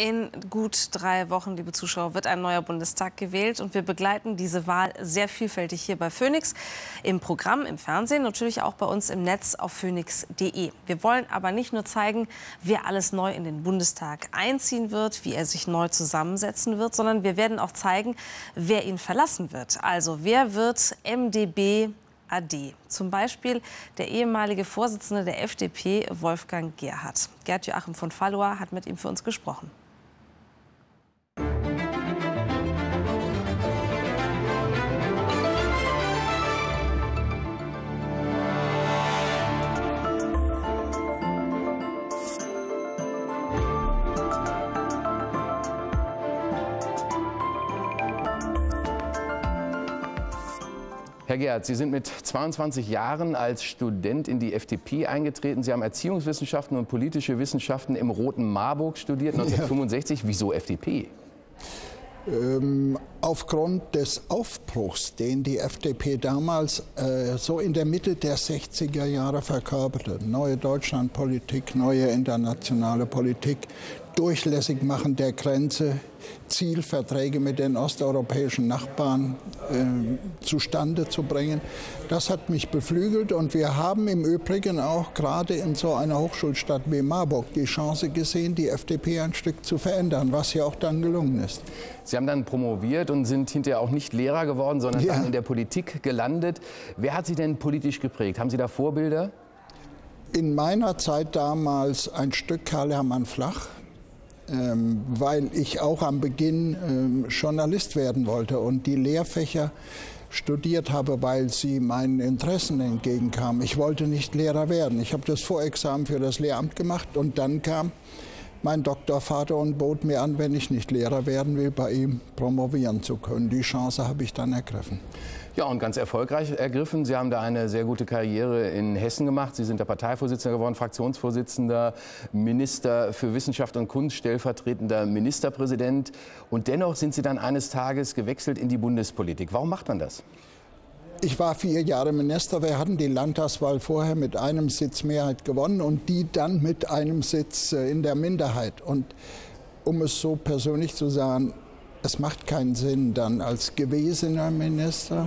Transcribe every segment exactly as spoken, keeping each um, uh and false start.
In gut drei Wochen, liebe Zuschauer, wird ein neuer Bundestag gewählt. Und wir begleiten diese Wahl sehr vielfältig hier bei Phoenix, im Programm, im Fernsehen, natürlich auch bei uns im Netz auf phoenix punkt de. Wir wollen aber nicht nur zeigen, wer alles neu in den Bundestag einziehen wird, wie er sich neu zusammensetzen wird, sondern wir werden auch zeigen, wer ihn verlassen wird. Also wer wird M d B A D? Zum Beispiel der ehemalige Vorsitzende der F D P, Wolfgang Gerhardt. Gerd-Joachim von Fallow hat mit ihm für uns gesprochen. Herr Gerhardt, Sie sind mit zweiundzwanzig Jahren als Student in die F D P eingetreten. Sie haben Erziehungswissenschaften und politische Wissenschaften im Roten Marburg studiert, neunzehnhundertfünfundsechzig. Ja. Wieso F D P? Ähm, aufgrund des Aufbruchs, den die F D P damals äh, so in der Mitte der sechziger Jahre verkörperte. Neue Deutschlandpolitik, neue internationale Politik, durchlässig machen der Grenze, Zielverträge mit den osteuropäischen Nachbarn äh, zustande zu bringen. Das hat mich beflügelt und wir haben im Übrigen auch gerade in so einer Hochschulstadt wie Marburg die Chance gesehen, die F D P ein Stück zu verändern, was ja auch dann gelungen ist. Sie haben dann promoviert und sind hinterher auch nicht Lehrer geworden, sondern ja. dann in der Politik gelandet. Wer hat Sie denn politisch geprägt? Haben Sie da Vorbilder? In meiner Zeit damals ein Stück Karl-Hermann Flach. Ähm, weil ich auch am Beginn ähm, Journalist werden wollte und die Lehrfächer studiert habe, weil sie meinen Interessen entgegenkamen. Ich wollte nicht Lehrer werden. Ich habe das Vorexamen für das Lehramt gemacht und dann kam mein Doktorvater und bot mir an, wenn ich nicht Lehrer werden will, bei ihm promovieren zu können. Die Chance habe ich dann ergriffen. Ja, und ganz erfolgreich ergriffen. Sie haben da eine sehr gute Karriere in Hessen gemacht. Sie sind der Parteivorsitzender geworden, Fraktionsvorsitzender, Minister für Wissenschaft und Kunst, stellvertretender Ministerpräsident. Und dennoch sind Sie dann eines Tages gewechselt in die Bundespolitik. Warum macht man das? Ich war vier Jahre Minister. Wir hatten die Landtagswahl vorher mit einem Sitz Mehrheit gewonnen und die dann mit einem Sitz in der Minderheit. Und um es so persönlich zu sagen, es macht keinen Sinn, dann als gewesener Minister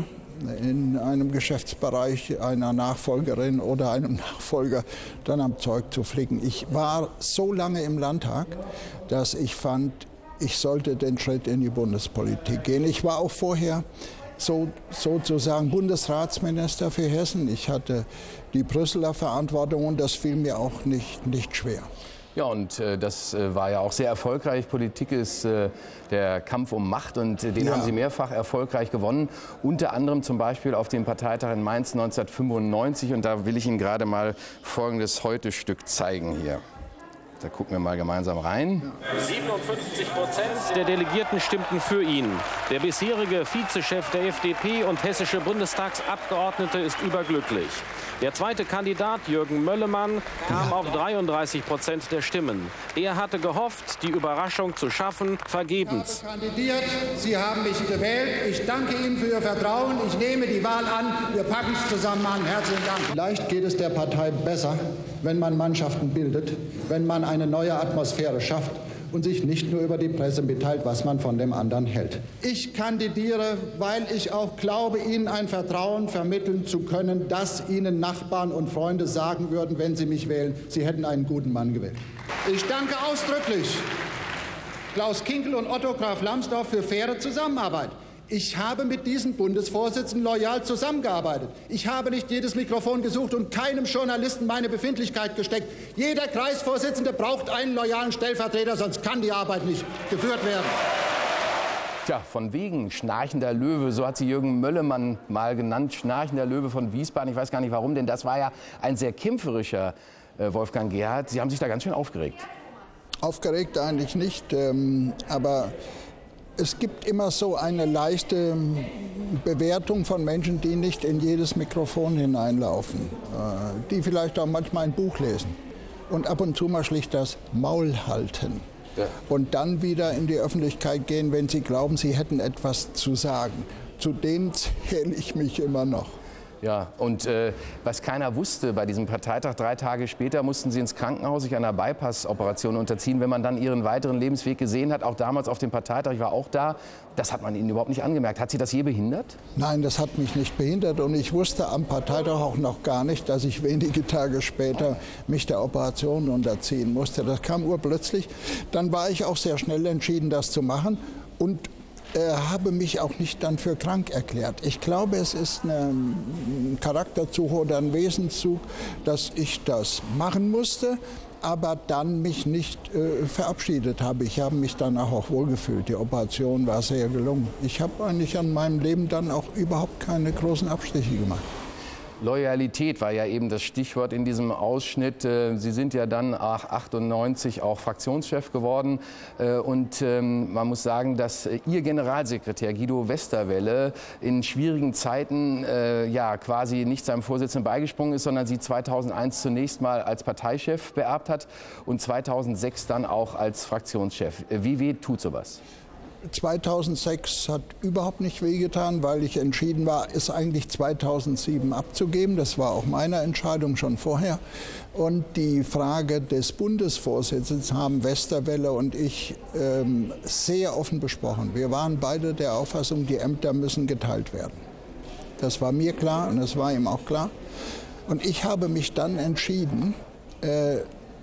in einem Geschäftsbereich einer Nachfolgerin oder einem Nachfolger dann am Zeug zu flicken. Ich war so lange im Landtag, dass ich fand, ich sollte den Schritt in die Bundespolitik gehen. Ich war auch vorher so, sozusagen Bundesratsminister für Hessen. Ich hatte die Brüsseler Verantwortung und das fiel mir auch nicht, nicht schwer. Ja, und äh, das äh, war ja auch sehr erfolgreich. Politik ist äh, der Kampf um Macht und äh, den ja. haben Sie mehrfach erfolgreich gewonnen. Unter anderem zum Beispiel auf dem Parteitag in Mainz neunzehnhundertfünfundneunzig. Und da will ich Ihnen gerade mal folgendes Heute-Stück zeigen hier. Da gucken wir mal gemeinsam rein. siebenundfünfzig Prozent der Delegierten stimmten für ihn. Der bisherige Vizechef der F D P und hessische Bundestagsabgeordnete ist überglücklich. Der zweite Kandidat, Jürgen Möllemann, kam auf dreiunddreißig Prozent der Stimmen. Er hatte gehofft, die Überraschung zu schaffen, vergebens. Ich habe kandidiert, Sie haben mich gewählt. Ich danke Ihnen für Ihr Vertrauen. Ich nehme die Wahl an. Wir packen es zusammen an. Herzlichen Dank. Vielleicht geht es der Partei besser, wenn man Mannschaften bildet, wenn man eine neue Atmosphäre schafft und sich nicht nur über die Presse mitteilt, was man von dem anderen hält. Ich kandidiere, weil ich auch glaube, Ihnen ein Vertrauen vermitteln zu können, dass Ihnen Nachbarn und Freunde sagen würden, wenn Sie mich wählen, Sie hätten einen guten Mann gewählt. Ich danke ausdrücklich Klaus Kinkel und Otto Graf Lambsdorff für faire Zusammenarbeit. Ich habe mit diesen Bundesvorsitzenden loyal zusammengearbeitet. Ich habe nicht jedes Mikrofon gesucht und keinem Journalisten meine Befindlichkeit gesteckt. Jeder Kreisvorsitzende braucht einen loyalen Stellvertreter, sonst kann die Arbeit nicht geführt werden. Tja, von wegen schnarchender Löwe, so hat sie Jürgen Möllemann mal genannt, schnarchender Löwe von Wiesbaden. Ich weiß gar nicht warum, denn das war ja ein sehr kämpferischer äh, Wolfgang Gerhardt. Sie haben sich da ganz schön aufgeregt. Aufgeregt eigentlich nicht, ähm, aber es gibt immer so eine leichte Bewertung von Menschen, die nicht in jedes Mikrofon hineinlaufen, die vielleicht auch manchmal ein Buch lesen und ab und zu mal schlicht das Maul halten ja. und dann wieder in die Öffentlichkeit gehen, wenn sie glauben, sie hätten etwas zu sagen. Zu denen zähle ich mich immer noch. Ja, und äh, was keiner wusste bei diesem Parteitag, drei Tage später mussten Sie ins Krankenhaus sich einer Bypass-Operation unterziehen. Wenn man dann Ihren weiteren Lebensweg gesehen hat, auch damals auf dem Parteitag, ich war auch da, das hat man Ihnen überhaupt nicht angemerkt. Hat Sie das je behindert? Nein, das hat mich nicht behindert und ich wusste am Parteitag auch noch gar nicht, dass ich wenige Tage später mich der Operation unterziehen musste. Das kam urplötzlich. Dann war ich auch sehr schnell entschieden, das zu machen und äh, habe mich auch nicht dann für krank erklärt. Ich glaube, es ist eine, ein Charakterzug oder ein Wesenszug, dass ich das machen musste, aber dann mich nicht äh, verabschiedet habe. Ich habe mich danach auch wohlgefühlt. Die Operation war sehr gelungen. Ich habe eigentlich an meinem Leben dann auch überhaupt keine großen Abstriche gemacht. Loyalität war ja eben das Stichwort in diesem Ausschnitt. Sie sind ja dann achtundneunzig auch Fraktionschef geworden. Und man muss sagen, dass Ihr Generalsekretär Guido Westerwelle in schwierigen Zeiten ja quasi nicht seinem Vorsitzenden beigesprungen ist, sondern Sie zweitausendeins zunächst mal als Parteichef beerbt hat und zweitausendsechs dann auch als Fraktionschef. Wie weh tut sowas? zweitausendsechs hat überhaupt nicht wehgetan, weil ich entschieden war, es eigentlich zweitausendsieben abzugeben. Das war auch meine Entscheidung schon vorher. Und die Frage des Bundesvorsitzes haben Westerwelle und ich ähm, sehr offen besprochen. Wir waren beide der Auffassung, die Ämter müssen geteilt werden. Das war mir klar und das war ihm auch klar. Und ich habe mich dann entschieden, äh,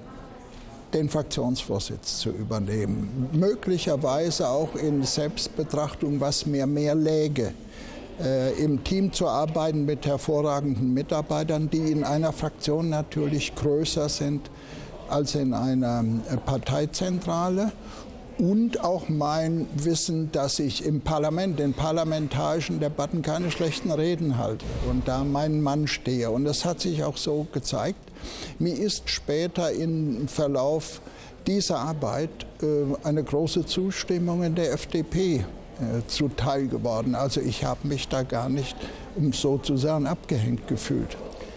den Fraktionsvorsitz zu übernehmen. Möglicherweise auch in Selbstbetrachtung, was mir mehr läge. Äh, im Team zu arbeiten mit hervorragenden Mitarbeitern, die in einer Fraktion natürlich größer sind als in einer Parteizentrale. Und auch mein Wissen, dass ich im Parlament, in parlamentarischen Debatten keine schlechten Reden halte und da meinen Mann stehe. Und das hat sich auch so gezeigt. Mir ist später im Verlauf dieser Arbeit äh, eine große Zustimmung in der F D P äh, zuteil geworden. Also ich habe mich da gar nicht, um so zu sagen, abgehängt gefühlt.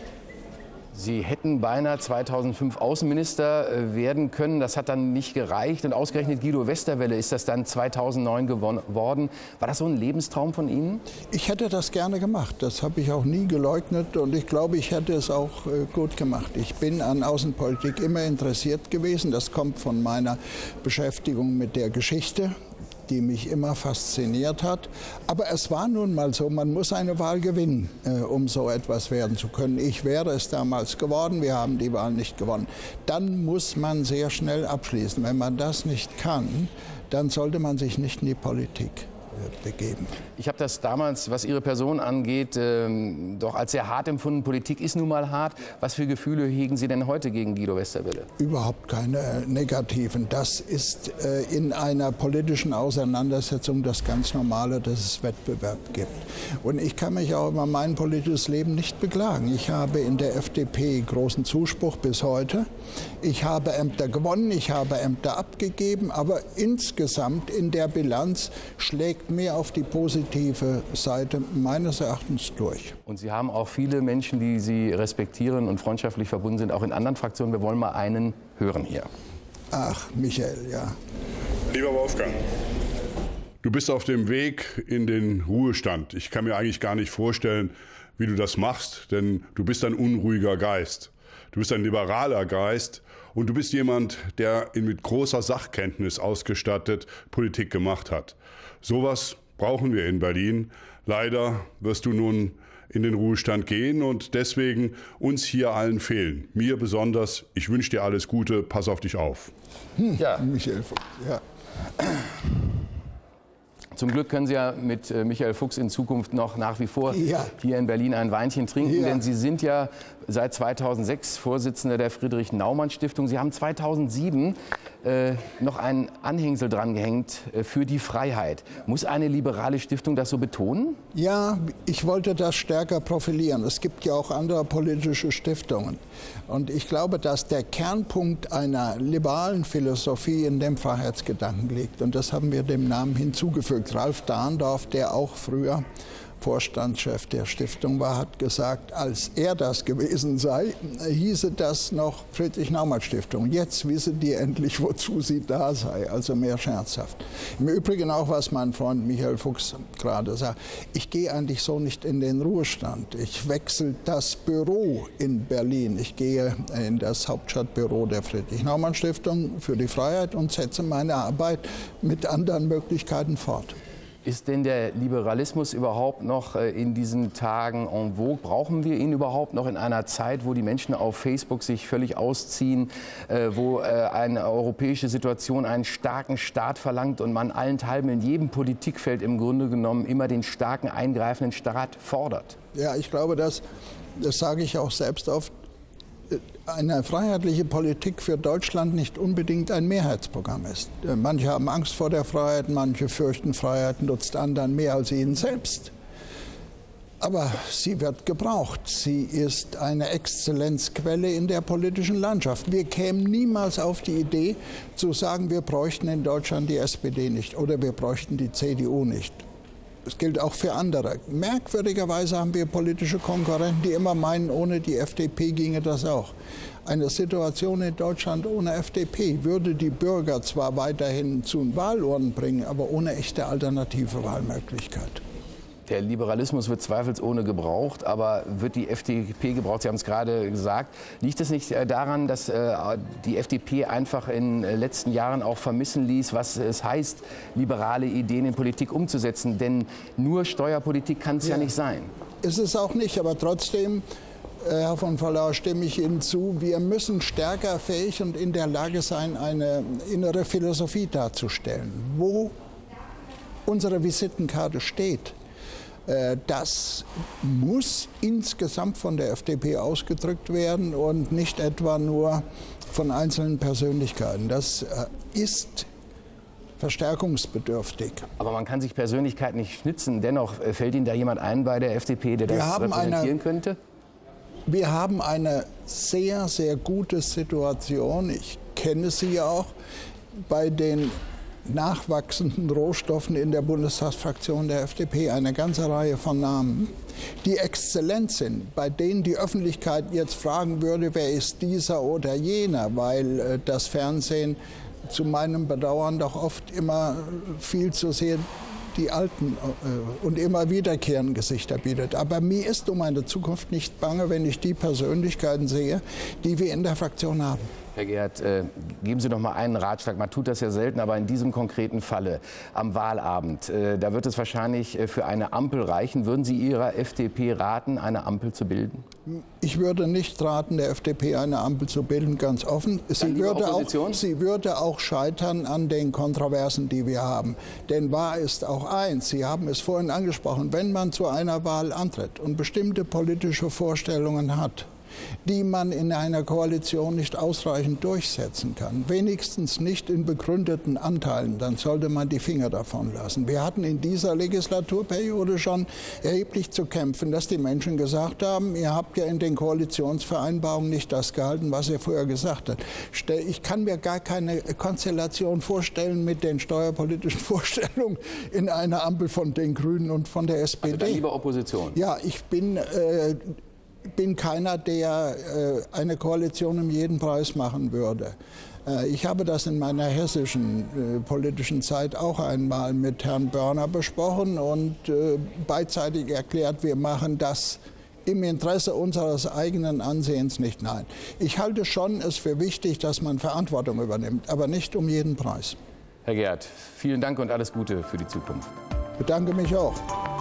Sie hätten beinahe zweitausendfünf Außenminister werden können. Das hat dann nicht gereicht. Und ausgerechnet Guido Westerwelle ist das dann zweitausendneun geworden. War das so ein Lebenstraum von Ihnen? Ich hätte das gerne gemacht. Das habe ich auch nie geleugnet. Und ich glaube, ich hätte es auch gut gemacht. Ich bin an Außenpolitik immer interessiert gewesen. Das kommt von meiner Beschäftigung mit der Geschichte, die mich immer fasziniert hat. Aber es war nun mal so, man muss eine Wahl gewinnen, äh, um so etwas werden zu können. Ich wäre es damals geworden, wir haben die Wahl nicht gewonnen. Dann muss man sehr schnell abschließen. Wenn man das nicht kann, dann sollte man sich nicht in die Politik begeben. Ich habe das damals, was Ihre Person angeht, ähm, doch als sehr hart empfunden. Politik ist nun mal hart. Was für Gefühle hegen Sie denn heute gegen Guido Westerwelle? Überhaupt keine äh, negativen. Das ist äh, in einer politischen Auseinandersetzung das ganz Normale, dass es Wettbewerb gibt. Und ich kann mich auch über mein politisches Leben nicht beklagen. Ich habe in der F D P großen Zuspruch bis heute. Ich habe Ämter gewonnen, ich habe Ämter abgegeben, aber insgesamt in der Bilanz schlägt mehr auf die positive Seite meines Erachtens durch. Und Sie haben auch viele Menschen, die Sie respektieren und freundschaftlich verbunden sind, auch in anderen Fraktionen. Wir wollen mal einen hören hier. Ach, Michael, ja. Lieber Wolfgang, du bist auf dem Weg in den Ruhestand. Ich kann mir eigentlich gar nicht vorstellen, wie du das machst, denn du bist ein unruhiger Geist. Du bist ein liberaler Geist und du bist jemand, der mit großer Sachkenntnis ausgestattet Politik gemacht hat. Sowas brauchen wir in Berlin. Leider wirst du nun in den Ruhestand gehen und deswegen uns hier allen fehlen. Mir besonders. Ich wünsche dir alles Gute. Pass auf dich auf. Hm, ja. Michael Fuchs, ja. Zum Glück können Sie ja mit Michael Fuchs in Zukunft noch nach wie vor ja. hier in Berlin ein Weinchen trinken, ja. denn Sie sind ja seit zweitausendsechs Vorsitzender der Friedrich-Naumann-Stiftung. Sie haben zweitausendsieben äh, noch ein Anhängsel drangehängt äh, für die Freiheit. Muss eine liberale Stiftung das so betonen? Ja, ich wollte das stärker profilieren. Es gibt ja auch andere politische Stiftungen. Und ich glaube, dass der Kernpunkt einer liberalen Philosophie in dem Freiheitsgedanken liegt. Und das haben wir dem Namen hinzugefügt. Ralf Dahndorf, der auch früher Vorstandschef der Stiftung war, hat gesagt, als er das gewesen sei, hieße das noch Friedrich-Naumann-Stiftung. Jetzt wisse die endlich, wozu sie da sei, also mehr scherzhaft. Im Übrigen auch, was mein Freund Michael Fuchs gerade sagt, ich gehe eigentlich so nicht in den Ruhestand. Ich wechsle das Büro in Berlin. Ich gehe in das Hauptstadtbüro der Friedrich-Naumann-Stiftung für die Freiheit und setze meine Arbeit mit anderen Möglichkeiten fort. Ist denn der Liberalismus überhaupt noch in diesen Tagen en vogue? Brauchen wir ihn überhaupt noch in einer Zeit, wo die Menschen auf Facebook sich völlig ausziehen, wo eine europäische Situation einen starken Staat verlangt und man allenthalben in jedem Politikfeld im Grunde genommen immer den starken, eingreifenden Staat fordert? Ja, ich glaube, das, das sage ich auch selbst oft, eine freiheitliche Politik für Deutschland nicht unbedingt ein Mehrheitsprogramm ist. Manche haben Angst vor der Freiheit, manche fürchten, Freiheit nutzt anderen mehr als ihnen selbst. Aber sie wird gebraucht. Sie ist eine Exzellenzquelle in der politischen Landschaft. Wir kämen niemals auf die Idee zu sagen, wir bräuchten in Deutschland die S P D nicht oder wir bräuchten die C D U nicht. Das gilt auch für andere. Merkwürdigerweise haben wir politische Konkurrenten, die immer meinen, ohne die F D P ginge das auch. Eine Situation in Deutschland ohne F D P würde die Bürger zwar weiterhin zu den Wahlurnen bringen, aber ohne echte alternative Wahlmöglichkeit. Der Liberalismus wird zweifelsohne gebraucht, aber wird die F D P gebraucht? Sie haben es gerade gesagt. Liegt es nicht daran, dass die F D P einfach in den letzten Jahren auch vermissen ließ, was es heißt, liberale Ideen in Politik umzusetzen? Denn nur Steuerpolitik kann es ja. ja nicht sein. Ist es auch nicht, aber trotzdem, Herr von Fallau, stimme ich Ihnen zu, wir müssen stärker fähig und in der Lage sein, eine innere Philosophie darzustellen, wo unsere Visitenkarte steht. Das muss insgesamt von der F D P ausgedrückt werden und nicht etwa nur von einzelnen Persönlichkeiten. Das ist verstärkungsbedürftig. Aber man kann sich Persönlichkeit nicht schnitzen. Dennoch fällt Ihnen da jemand ein bei der F D P, der das repräsentieren eine, könnte? Wir haben eine sehr, sehr gute Situation. Ich kenne sie auch bei den nachwachsenden Rohstoffen in der Bundestagsfraktion der F D P, eine ganze Reihe von Namen, die exzellent sind, bei denen die Öffentlichkeit jetzt fragen würde, wer ist dieser oder jener, weil äh, das Fernsehen zu meinem Bedauern doch oft immer viel zu sehr die alten äh, und immer wiederkehrenden Gesichter bietet. Aber mir ist um meine Zukunft nicht bange, wenn ich die Persönlichkeiten sehe, die wir in der Fraktion haben. Herr Geert, äh, geben Sie doch mal einen Ratschlag. Man tut das ja selten, aber in diesem konkreten Falle am Wahlabend, äh, da wird es wahrscheinlich äh, für eine Ampel reichen. Würden Sie Ihrer F D P raten, eine Ampel zu bilden? Ich würde nicht raten, der F D P eine Ampel zu bilden, ganz offen. Sie würde, auch, sie würde auch scheitern an den Kontroversen, die wir haben. Denn wahr ist auch eins, Sie haben es vorhin angesprochen, wenn man zu einer Wahl antritt und bestimmte politische Vorstellungen hat, die man in einer Koalition nicht ausreichend durchsetzen kann, wenigstens nicht in begründeten Anteilen, dann sollte man die Finger davon lassen. Wir hatten in dieser Legislaturperiode schon erheblich zu kämpfen, dass die Menschen gesagt haben, ihr habt ja in den Koalitionsvereinbarungen nicht das gehalten, was ihr vorher gesagt habt. Ich kann mir gar keine Konstellation vorstellen mit den steuerpolitischen Vorstellungen in einer Ampel von den Grünen und von der S P D. Also dann lieber Opposition? Ja, ich bin... Äh, bin keiner, der äh, eine Koalition um jeden Preis machen würde. Äh, ich habe das in meiner hessischen äh, politischen Zeit auch einmal mit Herrn Börner besprochen und äh, beidseitig erklärt, wir machen das im Interesse unseres eigenen Ansehens nicht. Nein. Ich halte schon es für wichtig, dass man Verantwortung übernimmt, aber nicht um jeden Preis. Herr Geert, vielen Dank und alles Gute für die Zukunft. Ich bedanke mich auch.